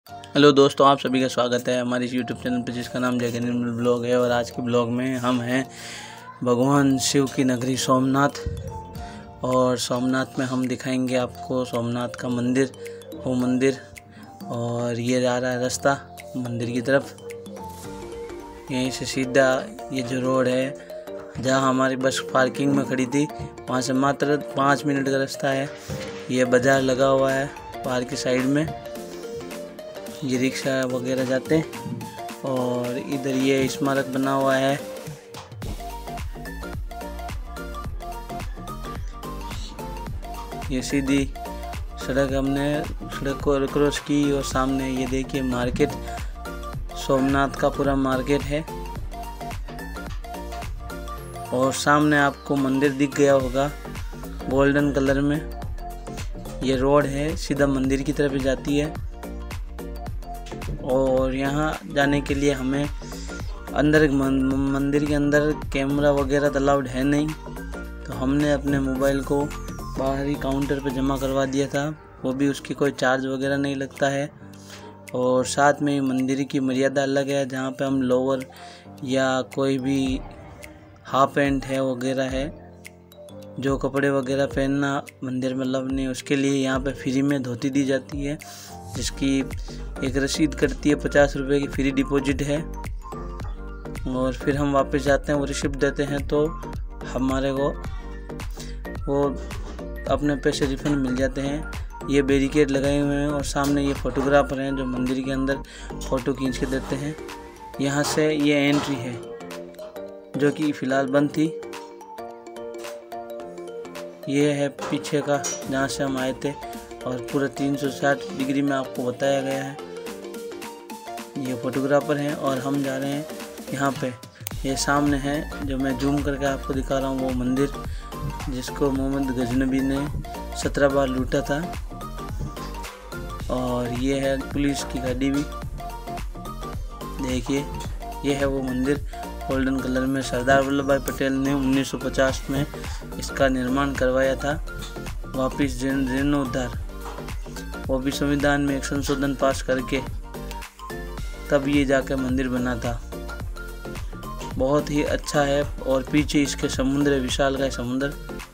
Hello दोस्तों, आप सभी का स्वागत है हमारे इस यूट्यूब चैनल पर जिसका नाम जय गणेश ब्लॉग है। और आज के ब्लॉग में हम हैं भगवान शिव की नगरी सोमनाथ। और सोमनाथ में हम दिखाएंगे आपको सोमनाथ का मंदिर, वो मंदिर। और ये जा रहा है रास्ता मंदिर की तरफ। यहीं से सीधा ये जो रोड है जहाँ हमारी बस पार्किंग में खड़ी थी, वहाँ से मात्र 5 मिनट का रास्ता है। ये बाज़ार लगा हुआ है पार्क की साइड में, ये रिक्शा वगैरह जाते हैं। और इधर ये स्मारक बना हुआ है। ये सीधी सड़क, हमने सड़क को क्रॉस की और सामने ये देखिए मार्केट, सोमनाथ का पूरा मार्केट है। और सामने आपको मंदिर दिख गया होगा गोल्डन कलर में। ये रोड है सीधा मंदिर की तरफ जाती है। और यहाँ जाने के लिए हमें अंदर मंदिर के अंदर कैमरा वगैरह अलाउड है नहीं, तो हमने अपने मोबाइल को बाहरी काउंटर पे जमा करवा दिया था। वो भी उसकी कोई चार्ज वगैरह नहीं लगता है। और साथ में मंदिर की मर्यादा अलग है, जहाँ पे हम लोअर या कोई भी हाफ पैंट है वगैरह है, जो कपड़े वगैरह पहनना मंदिर में अलाउड नहीं, उसके लिए यहाँ पे फ्री में धोती दी जाती है, जिसकी एक रसीद कटती है 50 रुपये की, फ्री डिपॉजिट है। और फिर हम वापस जाते हैं, वो रिसिप्ट देते हैं तो हमारे को वो अपने पैसे रिफंड मिल जाते हैं। ये बैरिकेड लगाए हुए हैं और सामने ये फोटोग्राफर हैं जो मंदिर के अंदर फ़ोटो खींच के देते हैं। यहाँ से ये एंट्री है जो कि फ़िलहाल बंद थी। ये है पीछे का जहाँ से हम आए थे, और पूरा 360 डिग्री में आपको बताया गया है। ये फोटोग्राफर हैं और हम जा रहे हैं यहाँ पे। ये सामने है जो मैं जूम करके आपको दिखा रहा हूँ, वो मंदिर जिसको मोहम्मद गजनबी ने 17 बार लूटा था। और ये है पुलिस की गाड़ी भी, देखिए ये है वो मंदिर गोल्डन कलर में। सरदार वल्लभ भाई पटेल ने 1950 में इसका निर्माण करवाया था, वापिस जीर्णोद्धार, वो भी संविधान में एक संशोधन पास करके तब ये जाकर मंदिर बना था। बहुत ही अच्छा है। और पीछे इसके समुद्र, विशाल का समुद्र।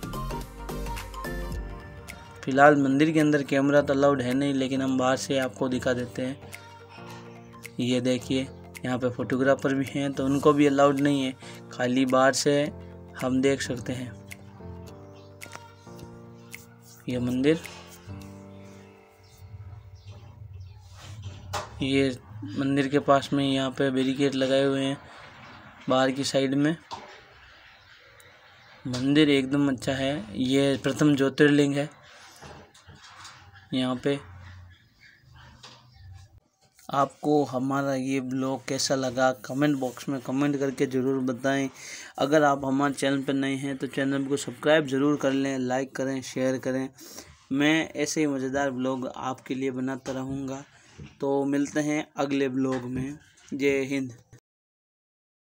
फिलहाल मंदिर के अंदर कैमरा तो अलाउड है नहीं, लेकिन हम बाहर से आपको दिखा देते हैं। ये देखिए यहाँ पे फोटोग्राफर भी हैं, तो उनको भी अलाउड नहीं है, खाली बाहर से हम देख सकते हैं ये मंदिर। ये मंदिर के पास में यहाँ पे बैरिकेड लगाए हुए हैं बाहर की साइड में। मंदिर एकदम अच्छा है। ये प्रथम ज्योतिर्लिंग है यहाँ पे। आपको हमारा ये ब्लॉग कैसा लगा कमेंट बॉक्स में कमेंट करके ज़रूर बताएं। अगर आप हमारे चैनल पर नए हैं तो चैनल को सब्सक्राइब ज़रूर कर लें, लाइक करें, शेयर करें। मैं ऐसे ही मज़ेदार ब्लॉग आपके लिए बनाता रहूँगा। तो मिलते हैं अगले ब्लॉग में। जय हिंद।